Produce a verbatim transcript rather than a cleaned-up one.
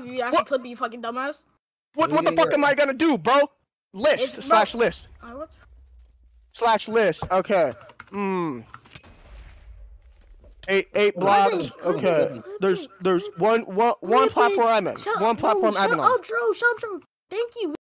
if you actually clip it, you fucking dumbass. What what the fuck am I gonna do, bro? List It's, slash bro, list. Uh, what? Slash list. Okay. Hmm. Eight eight blocks. Okay. There's there's one one one platform I'm in. One platform I'm in. Shut up, Drew. Shut up, Drew. Thank you.